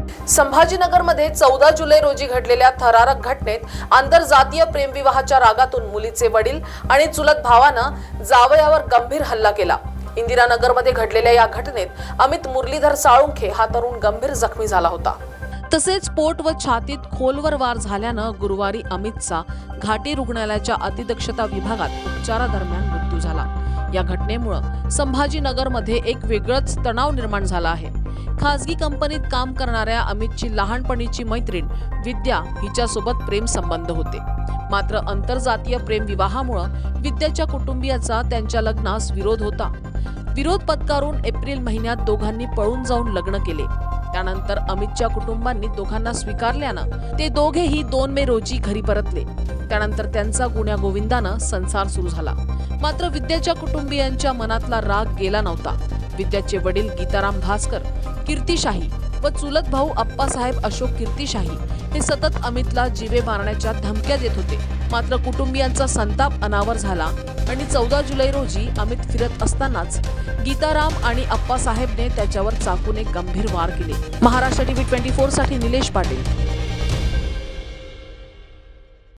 संभाजीनगरमध्ये 14 जुलै रोजी घडलेल्या थरारक घटनेत आंतरजातीय प्रेमविवाहाच्या रागातून मुलीचे वडील आणि चुलत भावानं जावयावर गंभीर हल्ला केला। इंदिरानगरमध्ये घडलेल्या या घटनेत अमित मुरलीधर साळुंखे हा तरुण गंभीर जखमी झाला होता। तसेच पोट व छातीत खोलवर वार झाल्यानं गुरुवारी अमितचा घाटी रुग्णालयाच्या अतिदक्षता विभागात उपचारादरम्यान मृत्यू झाला। या घटनेमुळे संभाजीनगरमध्ये एक वेगळंच तणाव निर्माण झाला आहे। खासगी कंपनीत काम करणाऱ्या अमितची लहानपणीची मैत्रीण विद्या हिच्यासोबत प्रेम संबंध होते। मात्र आंतरजातीय प्रेम विवाहामुळे विद्याच्या कुटुंबियाचा त्यांच्या लग्नास विरोध होता। विरोध पत्करून एप्रिल महिन्यात दोघांनी पळून जाऊन लग्न केले। त्यानंतर अमितच्या कुटुंबांनी दोघांना स्वीकारल्यानं ते दोघेही 2 मे रोजी घरी परतले। त्यानंतर त्यांचा गुण्यागोविंदानं संसार सुरू झाला। मात्र विद्याच्या कुटुंबियांच्या मनातला राग गेला नव्हता। विद्याचे वडील गीताराम भास्कर कीर्तिशाही व चुलत भाऊ अप्पासाहेब अशोक कीर्तिशाही हे सतत अमितला जीवे मारण्याच्या धमक्या देत होते। मात्र कुटुंबियांचा संताप अनावर झाला आणि 14 जुलै रोजी अमित फिरत असतानाच गीताराम आणि अप्पासाहेबने त्याच्यावर चाकूने गंभीर वार केले। महाराष्ट्र टीव्ही 24 साठी निलेश पाटील।